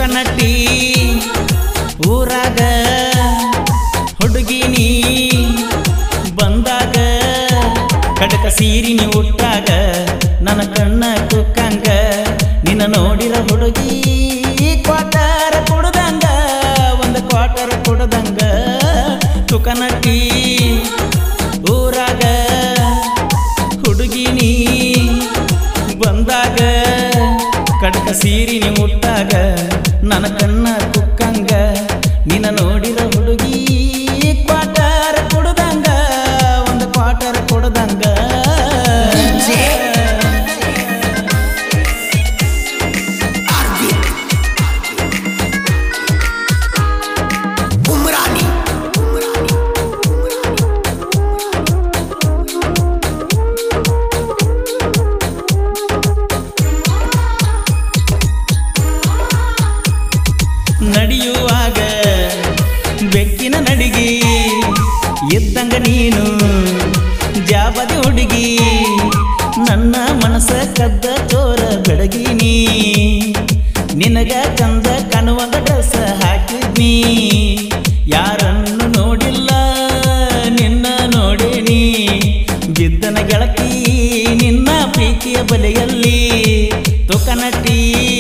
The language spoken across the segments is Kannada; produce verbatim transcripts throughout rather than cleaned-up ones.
ತುಕನಟ್ಟಿ ಊರಾಗ ಹುಡುಗಿನಿ ಬಂದಾಗ ಕಡಕ ಸೀರಿನಿ ಉಟ್ಟಾಗ ನನ್ನ ಕಣ್ಣ ಕುಕ್ಕಂಗ ನಿನ್ನ ನೋಡಿರ ಹುಡುಗಿ ಕ್ವಾಟರ್ ಕುಡ್ದಂಗ ಒಂದು ಕ್ವಾಟರ್ ಕುಡ್ದಂಗ ತುಕನಟ್ಟಿ ಊರಾಗ ಹುಡುಗಿನಿ ಬಂದಾಗ ಕಡಕ ಸೀರಿನಿ ಉಟ್ಟಾಗ ನನ್ನ ಕಣ್ಣ ಕುಕ್ಕಂಗ ನಿನ್ನ ನೋಡಿರ ಹುಡುಗಿ ಕ್ವಾಟರ್ ಕುಡ್ದಂಗ ಒಂದು ಕ್ವಾಟರ್ ಕುಡ್ದಂಗ ನಡೆಯುವಾಗ ಬೆಕ್ಕಿನ ನಡಿಗಿ ಇದ್ದಂಗ ನೀನು ಜಾಬದಿ ಹುಡುಗಿ ನನ್ನ ಮನಸ್ಸ ಕದ್ದ ಚೋರ ಬೆಡಗಿನಿ ನಿನಗ ಚಂದ ಕಾಣುವಂಗ ಡ್ರೆಸ್ ಹಾಕಿದ್ನಿ ಯಾರನ್ನು ನೋಡಿಲ್ಲ ನಿನ್ನ ನೋಡೇನಿ ಬಿದ್ದನ ಗೆಳತಿ ನಿನ್ನ ಪ್ರೀತಿಯ ಬಲೆಯಲ್ಲಿ ತುಕನಟ್ಟಿ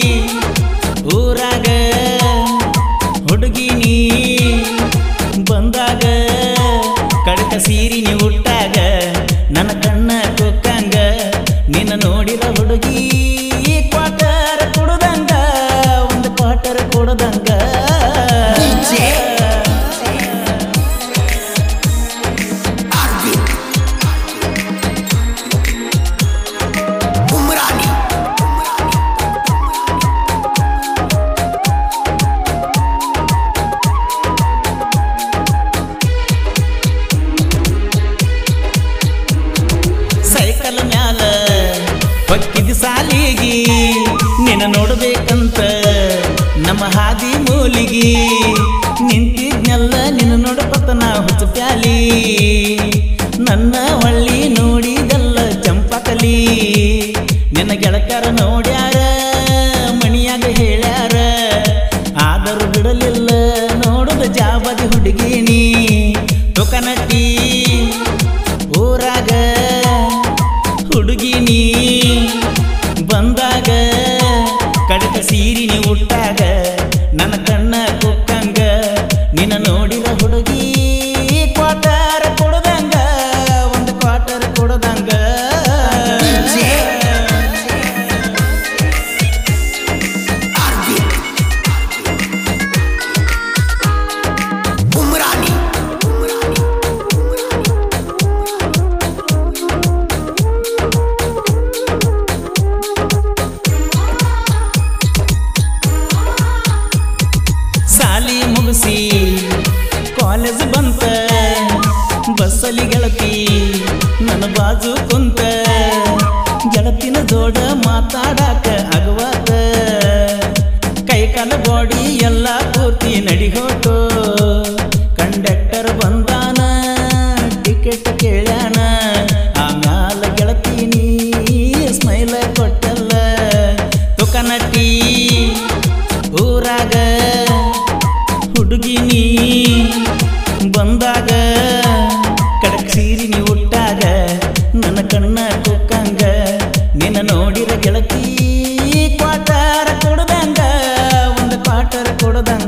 ಊರಾಗ ಹುಡುಗಿನಿ ಬಂದಾಗ ಕಡಕ ಸೀರಿನಿ ಉಟ್ಟಾಗ ನನ್ನ ಕಣ್ಣ ಕುಕ್ಕಂಗ ನಿನ್ನ ನೋಡಿರ ಹುಡುಗಿ ಕ್ವಾಟರ್ ಕುಡ್ದಂಗ ಒಂದು ಕ್ವಾಟರ್ ಕುಡ್ದಂಗ ಸೈಕಲ್ ಮ್ಯಾಲ ಹೊಕ್ಕಿದ ಸಾಲಿಗಿ ನಿನ್ನ ನೋಡ್ಬೇಕಂತ ನಮ್ಮ ಹಾದಿ ಮೂಲಿಗಿ ನಿಂತಿದ್ನೆಲ್ಲ ನಿನ್ನ ನೋಡಪತ್ತ ನಾ ಹುಚ್ಚ ಪ್ಯಾಲಿ ನನ್ನ ಹೊಳ್ಳಿ ನೋಡಿದೆಲ್ಲ ಚಂಪಕಲಿ ನಿನ್ನ ಗೆಳಕರ ನೋಡ್ಯಾರ ಮಣಿಯಾಗ ಹೇಳ್ಯಾರ ಆದರೂ ಬಿಡಲಿಲ್ಲ ನೋಡುದ ಜಾಬದಿ ಹುಡುಗಿನಿ ತುಕನಟ್ಟಿ ಊರಾಗ ಹುಡುಗಿನಿ ಬಂದಾಗ ಕಡಕ ಸೀರಿನಿ ಉಟ್ಟಾಗ ನನ್ನ ಕಣ್ಣ ಕುಕ್ಕಂಗ ನಿನ್ನ ನೋಡಿರ ಹುಡುಗಿ ಕ್ವಾಟರ್ ಕುಡ್ದಂಗ ಒಂದು ಕ್ವಾಟರ್ ಕುಡ್ದಂಗ ಸಾಲಿ ಮುಗಿಸಿ ಕಾಲೇಜ್ ಬಂತ ಬಸ್ಸಲ್ಲಿ ಗೆಳತಿ ನನ್ನ ಬಾಜು ಕುಂತ ಗೆಳತಿನ ಜೋಡ ಮಾತಾಡಾಕ ಆಗವಾತ ಕೈಕಾಲ ಬಾಡಿ ಎಲ್ಲ ಪೂರ್ತಿ ನಡಿಗೋಟು ಕಂಡಕ್ಟರ್ ಬಂದಾನ ಟಿಕೆಟ್ ಕೇಳ್ಯಾನ ಆಮ್ಯಾಲ ಗೆಳತಿ ನೀ ಸ್ಮೈಲ್ ಕೊಟ್ಟಲ್ಲ ತುಕನಟ್ಟಿ ಊರಾಗ ಹುಡುಗಿನಿ ಬಂದಾಗ ಕಡಕ ಸೀರಿನಿ ಉಟ್ಟಾಗ ನನ್ನ ಕಣ್ಣ ಕುಕ್ಕಂಗ ನಿನ್ನ ನೋಡಿರ ಗೆಳತಿ ಕ್ವಾಟರ್ ಕೊಡ್ದಂಗ ಒಂದು ಕ್ವಾಟರ್ ಕೊಡ್ದಂಗ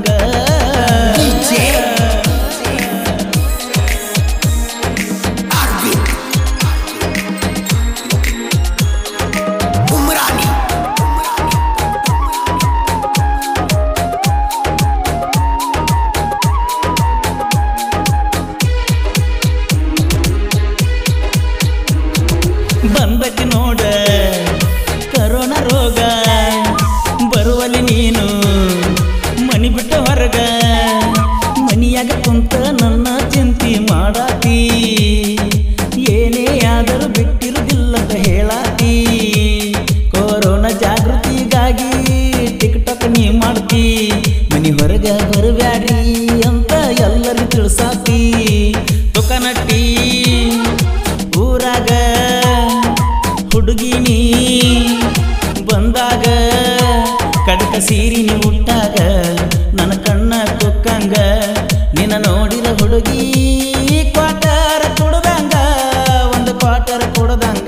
ಕಡಕ ಸೀರಿ ನೀ ಉಟ್ಟಾಗ ನನ್ನ ಕಣ್ಣ ಕುಕ್ಕಂಗ ನಿನ್ನ ನೋಡಿದ ಹುಡುಗಿ ಕ್ವಾಟರ್ ಕುಡ್ದಂಗ ಒಂದು ಕ್ವಾಟರ್ ಕುಡ್ದಂಗ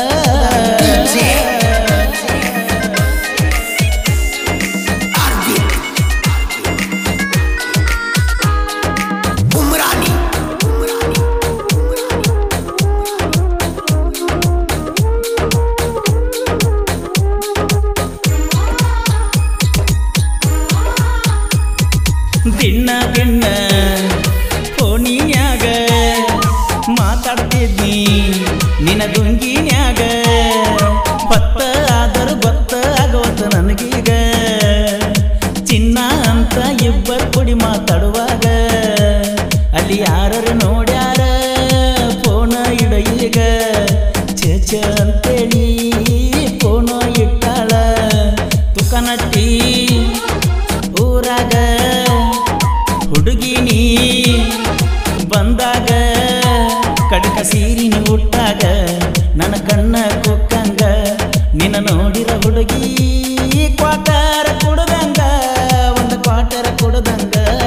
ದಿನ ದಿನ ಫೋನಿನ್ಯಾಗ ಮಾತಾಡ್ತಿದ್ನಿ ನಿನ್ನ ಗುಂಗಿನ್ಯಾಗ ಹೊತ್ತ ಆದರೂ ಗೊತ್ತ ಆಗೋತ ನನಗೀಗ ಚಿನ್ನ ಅಂತ ಇಬ್ಬರು ಕುಡಿ ಮಾತಾಡುವಾಗ ಅಲ್ಲಿ ಯಾರು ನೋಡ್ಯಾರ ಫೋನ ಇಡ ಈಗ ಚೇಚ ಅಂತೇಳಿ ಫೋನ ಇಟ್ಟಾಳ ತುಕನಟ್ಟಿ ಊರಾಗ ಹುಡುಗಿನಿ ಬಂದಾಗ ಕಡಕ ಸೀರಿನಿ ಉಟ್ಟಾಗ ನನ್ನ ಕಣ್ಣ ಕುಕ್ಕಂಗ ನಿನ್ನ ನೋಡಿರ ಹುಡುಗಿ ಕ್ವಾಟರ್ ಕುಡ್ದಂಗ ಒಂದು ಕ್ವಾಟರ್ ಕುಡ್ದಂಗ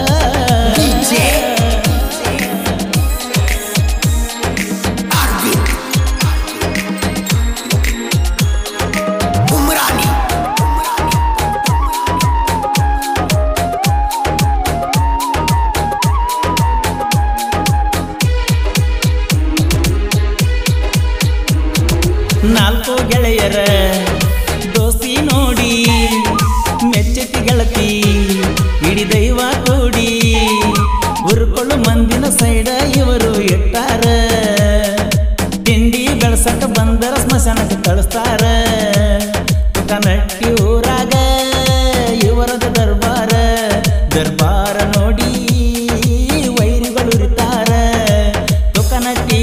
ನಾಲ್ಕು ಗೆಳೆಯರ ದೋಸ್ತಿ ನೋಡಿ ಮೆಚ್ಚತಿ ಗೆಳತಿ ಇಡೀ ದೈವ ಕೂಡಿ ಉರ್ಕೊಳ್ಳು ಮಂದಿನ ಸೈಡ ಇವರು ಇಟ್ಟಾರ ತಿಂಡಿ ಬೆಳಸಕ ಬಂದರ ಸ್ಮಶಾನಕ್ಕೆ ಕಳಿಸ್ತಾರ ತುಕನಟ್ಟಿ ಊರಾಗ ಇವರದ ದರ್ಬಾರ ದರ್ಬಾರ ನೋಡಿ ವೈರಿಗಳು ಇರ್ತಾರ ತುಕನಟ್ಟಿ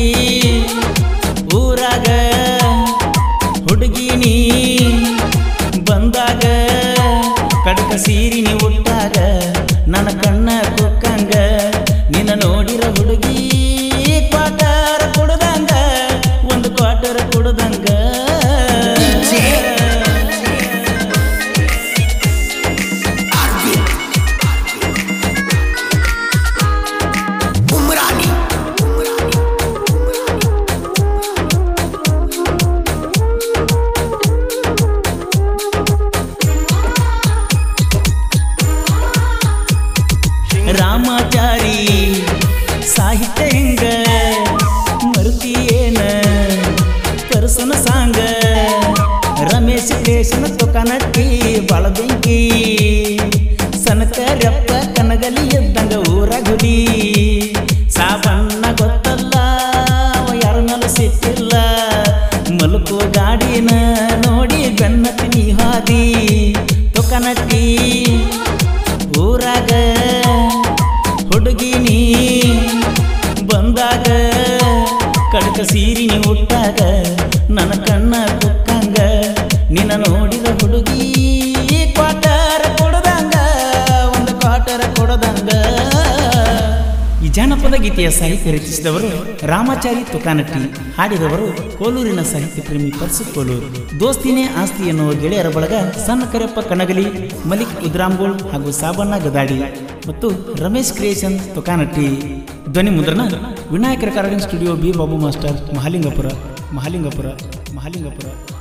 ಊರಾಗ ಹುಡುಗಿನಿ ಬಂದಾಗ ಕಡಕ ಸೀರಿನಿ ಉಟ್ಟಾಗ ನನ್ನ ಕಣ್ಣ ಕುಕ್ಕಂಗ ನಿನ್ನ ನೋಡಿರ ಹುಡುಗಿ ಕ್ವಾಟರ್ ಕುಡ್ದಂಗ ಒಂದು ಕ್ವಾಟರ್ ಕುಡ್ದಂಗ ರಾಮಾಚಾರಿ ಸಾಹಿತ್ಯ ಹೆಂಗ ಮರುತಿಯೇನ ಪರ್ಸನ ಸಾಂಗ ರಮೇಶ್ ಕ್ರೇಶನ ತುಕನಟ್ಟಿ ಬಾಳ ಬೆಂಕಿ ಸನಕರಪ್ಪ ಕನಗಲಿ ಎದ್ದಂಗ ಊರ ಗುಡಿ ಸಾಬಣ್ಣ ಗೊತ್ತಲ್ಲ ಯಾರ ಮೇಲೆ ಸಿಟ್ಟಿಲ್ಲ ಮಲಕೋ ಗಾಡಿನ ನೋಡಿ ಬೆನ್ನತ್ತಿ ನೀ ಹಾದಿ ತುಕನಟ್ಟಿ ಊರಾಗ ಹುಡುಗಿನಿ ಬಂದಾಗ ಕಡಕ ಸೀರಿನಿ ಉಟ್ಟಾಗ ನನ್ನ ಕಣ್ಣ ಕುಕ್ಕಂಗ ನಿನ್ನ ನೋಡಿದ ಹುಡುಗಿ ಕ್ವಾಟರ್ ಕೊಡದಂಗ ಒಂದು ಕ್ವಾಟರ್ ಕೊಡದಂಗ. ಈ ಜಾನಪದ ಗೀತೆಯ ಸಾಹಿತ್ಯ ರಚಿಸಿದವರು ರಾಮಾಚಾರಿ ತುಕಾನಟ್ಟಿ, ಹಾಡಿದವರು ಕೋಲೂರಿನ ಸಾಹಿತ್ಯ ಪ್ರೇಮಿ ಪರ್ಸು ಕೋಲೂರು. ದೋಸ್ತಿನೇ ಆಸ್ತಿ ಎನ್ನುವ ಗೆಳೆಯರ ಬಳಗ ಸಣ್ಣ ಕರೆಪ್ಪ ಕನಗಲಿ, ಮಲಿಕ್ ಉದ್ರಾಂಬೋಳ್ ಹಾಗೂ ಸಾಬಣ್ಣ ಗದಾಡಿ ಮತ್ತು ರಮೇಶ್ ಕ್ರಿಯೇಷನ್ ತುಕಾನಟ್ಟಿ. ಧ್ವನಿ ಮುದ್ರಣ Vinayaka recording studio, B Babu master, Mahalingapura Mahalingapura Mahalingapura